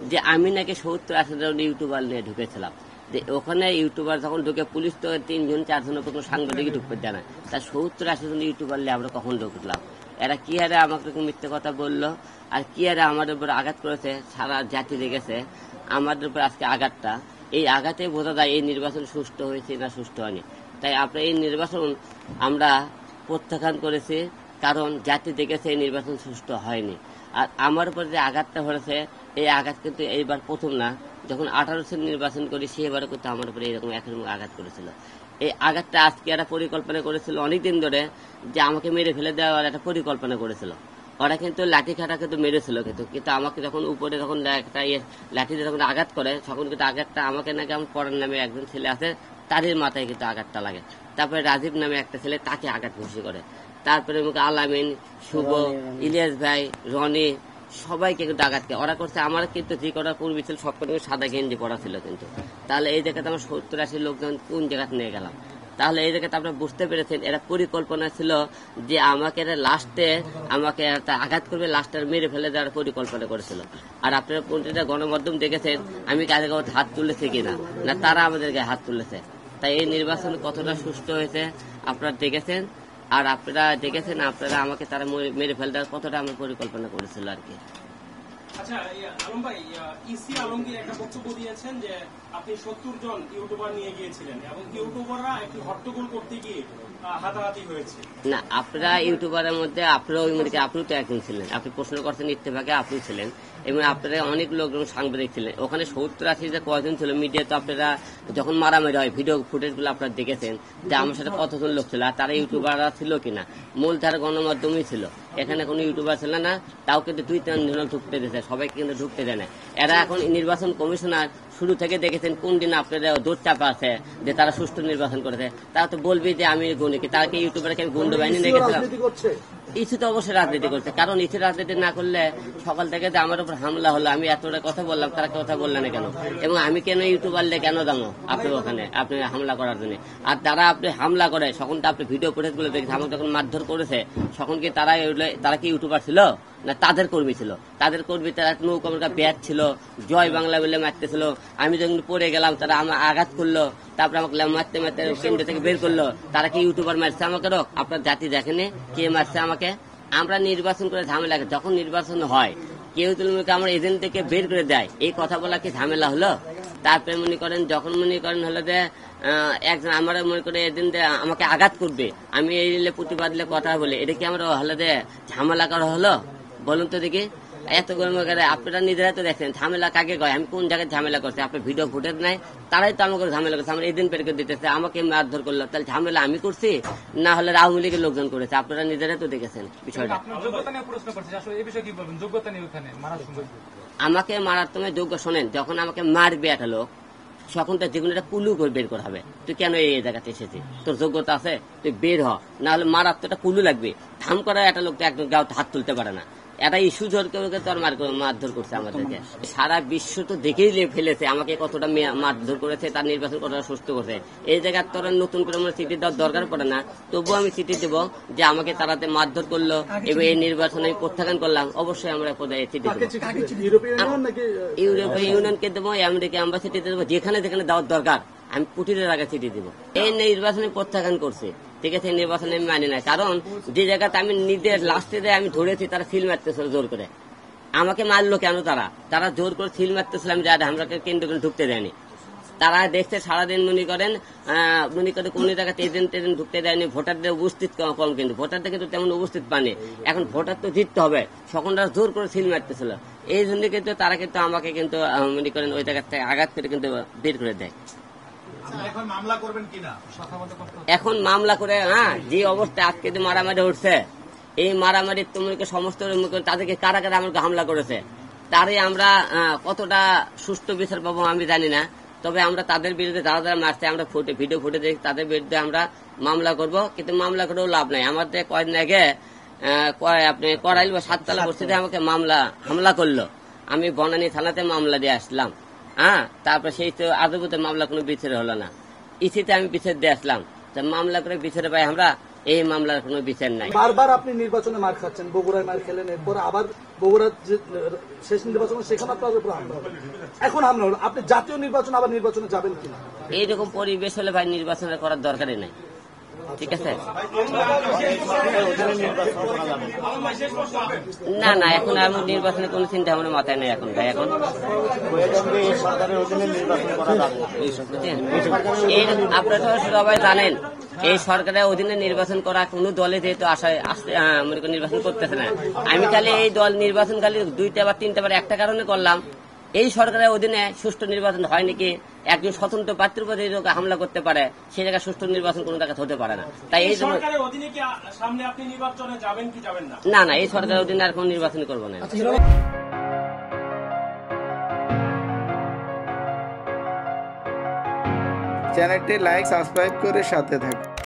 যে আমি নাকি 70-80 জন ইউটিউবার নিয়ে ঢুকেছিলাম, যে ওখানে ইউটিউবার যখন ঢুকে পুলিশ তো 3 জন 4 জনের কোনো সাংবাদিকই ঢুকতে দেয় না, তা 70-80 জন ইউটিউবার নিয়ে আমরা কখন ঢুকলাম? এরা কি হারে আমাকে মিথ্যে কথা বললো, আর কি হারে আমাদের উপর আঘাত করেছে, সারা জাতি দেখেছে আমাদের উপর আজকে আঘাতটা। এই আঘাতে বোঝা যায় এই নির্বাচন সুষ্ঠু হয়েছে না সুষ্ঠু হয়নি। তাই আপনার এই নির্বাচন আমরা প্রত্যাখ্যান করেছি, কারণ জাতি দেখেছে এই নির্বাচন সুষ্ঠু হয়নি। আর আমার উপর যে আঘাতটা হয়েছে, এই আঘাত কিন্তু এইবার প্রথম না। যখন 18 সাল নির্বাচন করি সেবারও কিন্তু আমার উপরে এরকম একরকম আঘাত করেছিল। এই আঘাতটা আজকে এরা পরিকল্পনা করেছিল অনেকদিন ধরে, যে আমাকে মেরে ফেলে দেওয়ার একটা পরিকল্পনা করেছিল। ওরা কিন্তু লাঠি খাটা কিন্তু মেরেছিল, কিন্তু আমাকে যখন উপরে যখন একটা লাঠিতে যখন আঘাত করে, তখন কিন্তু আঘাতটা আমাকে নাকি আমার পড়ার নামে একজন ছেলে আছে তাদের মাথায় কিন্তু আঘাতটা লাগে। তারপরে রাজীব নামে একটা ছেলে, তাকে আঘাত ঘুষি করে। তারপরে মুখে আলামিন, শুভ, ইলিয়াস ভাই, রনি, সবাইকে কিন্তু আঘাত করে ওরা করছে। আমার কিন্তু যে কটা কর্মী ছিল সব কটা সাদা গেঞ্জি পড়া ছিল। কিন্তু তাহলে এই জায়গাতে আমার 70-80 লোকজন কোন জায়গাতে নিয়ে গেলাম? তাহলে এই জায়গাতে আপনারা বুঝতে পেরেছেন এরা পরিকল্পনা ছিল যে আমাকে লাস্টে আমাকে আঘাত করবে, লাস্টে মেরে ফেলে দেওয়ার পরিকল্পনা করেছিল। আর আপনারা প্রতিটা গণমাধ্যম দেখেছেন আমি কাজে হাত তুলেছি কিনা, না তারা আমাদেরকে হাত তুলেছে। তাই এই নির্বাচন কতটা সুষ্ঠু হয়েছে আপনারা দেখেছেন। আর আপনারা দেখেছেন আপনারা আমাকে তারা মেরে ফেলে দেওয়ার কতটা আমার পরিকল্পনা করেছিল আর কি। আচ্ছা আলম ভাই, ইসি আলমগীর একটা বক্তব্য দিয়েছেন যে আপনি 70 জন ইউটিউবার নিয়ে গিয়েছিলেন এবং ইউটিউবাররা একটি হট্টগোল করতে গিয়ে হাতাহাতি হয়েছে। না, আপনারা ইউটিউবারের মধ্যে আপনারাও আপনি তো একজন ছিলেন, আপনি প্রশ্ন করছেন ইত্তেফাকে, আপনি ছিলেন এবং আপনারা অনেক লোকজন সাংবাদিক ছিলেন। ওখানে 70-80 যে কয়জন ছিল মিডিয়া, তো আপনারা যখন মারামারি হয় ভিডিও ফুটেজগুলো আপনারা দেখেছেন যে আমার সাথে কতজন লোক ছিল, আর তারা ইউটিউবাররা ছিল কিনা। মূলধারা গণমাধ্যমই ছিল, এখানে কোনো ইউটিউবার ছিল না। তাও কিন্তু 2-3 জন ঢুকতে দিয়েছে, সবাইকে কিন্তু ঢুকতে দেয় না। এরা এখন নির্বাচন কমিশনার শুরু থেকে দেখেছেন কোন দিন আপনাদের দৌড় চাপা আছে যে তারা সুষ্ঠু নির্বাচন করেছে। তারা তো বলবি যে আমি গুণী, তারা কি ইউটিউবারকে আমি গুন্ড বাহিনী নিয়ে গেছিলাম? ইস্যু তো অবশ্যই রাজনীতি করছে, কারণ ইস্যু রাজনীতি না করলে সকাল থেকে যে আমার উপর হামলা হলো, আমি এতটা কথা বললাম, তারা কথা বললেন না কেন? এবং আমি কেন ইউটিউবারলে কেন দামো আপনি ওখানে আপনি হামলা করার জন্য? আর তারা আপনি হামলা করে তখন তো আপনি ভিডিও ফুটেজ গুলো দেখেছেন, আমাকে যখন মারধর করেছে তখন কি তারা কি ইউটিউবার ছিল না তাদের কর্মী ছিল? তাদের কর্মী তারা নৌকা ব্যাট ছিল, জয় বাংলা বলে মারতেছিল। আমি যখন পড়ে গেলাম তারা আমার আঘাত করলো, তারপরে আমাকে মারতে মারতে কেন্দ্র থেকে বের করলো। তারা কি ইউটিউবার মারছে আমাকে? রোক আপনার জাতি দেখেনি কে মারছে আমাকে? আমরা নির্বাচন করে ঝামেলা, যখন নির্বাচন হয় কেউ তুলনাকে আমার এজেন্ট থেকে বের করে দেয়, এই কথা বলা কি ঝামেলা হলো? তারপরে মনে করেন যখন মনে করেন হলো যে একজন আমার মনে করে এজেন্ট আমাকে আঘাত করবে, আমি এই প্রতিবাদ কথা বলে, এটা কি আমার হলো যে ঝামেলা করা হলো? বলুন তো দেখি। এত আপনারা নিজেরা তো দেখছেন ঝামেলা কাকে কয়, আমি কোন জায়গায় ঝামেলা করছি? আপনার ভিডিও ফুটেজ নাই, তারাই তো আমাকে ঝামেলা করছে। আমার এদিন পেরে দিতেছে, আমাকে মারধর করলো, তাহলে ঝামেলা আমি করছি না হলে আওয়ামী লীগের লোকজন করেছে? আপনারা নিজেরা তো দেখেছেন বিষয়টা। আমাকে মারার তুমি যোগ্য শোনেন, যখন আমাকে মারবে একটা লোক তখন তো যেগুলো একটা কুলু করে বের করা হবে। তুই কেন এই জায়গাতে এসেছিস? তোর যোগ্যতা আছে, তুই বের হ, না হলে মারার তো একটা কুলু লাগবে। থাম করা একটা লোক তো একদম গাও হাত তুলতে পারে না। এটা ইস্যু জোর করে তোর মারধর করছে আমাদেরকে। সারা বিশ্ব তো দেখেই ফেলেছে আমাকে কতটা মারধর করেছে, তার নির্বাচন কতটা সুস্থ করছে। এই জায়গায় তোর নতুন করে আমার চিঠি দেওয়ার দরকার পড়ে না, তবুও আমি চিঠি দেবো যে আমাকে তারাতে মারধর করলো এবং এই নির্বাচন আমি প্রত্যাখ্যান করলাম। অবশ্যই আমরা চিঠি দেবো, ইউরোপীয় ইউনিয়নকে দেবো, আমেরিকা অ্যাম্বাসিডি দেবো, যেখানে যেখানে দেওয়ার দরকার আমি কুটিরের আগে চিঠি দিব। এই নির্বাচনে প্রত্যাখ্যান করছে, ঠিক আছে? নির্বাচনে আমি মানি না, কারণ যে জায়গাতে আমি নিজের লাস্টে আমি ধরেছি তারা সিল মারতেছিল জোর করে। আমাকে মারলো কেন? তারা জোর করে সিল মারতেছিল, আমি আমরা কেন্দ্র করে ঢুকতে দেয়নি। তারা দেখছে সারাদিন মনে করে কোন জায়গাতে এজেন্ট ঢুকতে দেয়নি। ভোটারদের উপস্থিত কম, কিন্তু ভোটারদের কিন্তু তেমন উপস্থিত পানি। এখন ভোটার তো জিততে হবে, তখন তারা জোর করে সিল মারতেছিল। এই জন্য কিন্তু তারা কিন্তু আমাকে কিন্তু মনে করেন ওই জায়গা থেকে আঘাত করে কিন্তু বের করে দেয়। এখন মামলা করে যে অবস্থা আজকে যে মারামারি উঠছে, এই মারামারি তোমাকে সমস্ত তাদেরকে কারা কারা আমাকে হামলা করেছে, তারই আমরা কতটা সুষ্ঠু বিচার পাবো আমি জানি না। তবে আমরা তাদের বিরুদ্ধে যারা যারা মারছে আমরা ভিডিও ফুটে দেখি, তাদের বিরুদ্ধে আমরা মামলা করব। কিন্তু মামলা করেও লাভ নাই। আমাদের কয়েকদিন আগে আপনি করাইল বা 7তলা বস্তিতে আমাকে হামলা করলো। আমি বনানী থানাতে মামলা দিয়ে আসলাম। তারপর সেই তো আজবতে মামলা কোনো বিচারে হলো না। ইসিতে আমি বিচার দিয়ে আসলাম, মামলা করে বিচারে পাই আমরা এই মামলার কোনো বিচার নাই। বারবার আপনি নির্বাচনে মার খাচ্ছেন, বগুড়ায় মার খেলেন, এরপর আবার বগুড়ার যে শেষ নির্বাচন সেখানে আপনার উপর হামলা হলো, এখন হামলা হলো, আপনি জাতীয় নির্বাচন আবার নির্বাচনে যাবেন কিনা? এইরকম পরিবেশ হলে ভাই নির্বাচন করার দরকারই নাই, ঠিক আছে? না না, এখন এমন নির্বাচনের কোনো চিন্তা আমার মাথায় নেই এখন ভাই। এখন আপনারা সবাই জানেন এই সরকারের অধীনে নির্বাচন করা কোনো দলে যেহেতু আশায় আসতে নির্বাচন করতেছে না। আমি খালি এই দল নির্বাচন খালি 2টা বা 3টা বার একটা কারণে করলাম, এই সরকারের অধীনে সুষ্ঠু নির্বাচন হয় নাকি একজন স্বতন্ত্র প্রার্থীর উপর হামলা করতে পারে, সেই জায়গায় সুষ্ঠু নির্বাচন কোনো জায়গায় হতে পারে না। তাই এই জন্য না না, এই সরকারের অধীনে আর কোনো নির্বাচন করবো না। চ্যানেলটি লাইক সাবস্ক্রাইব করে সাথে থাকুন।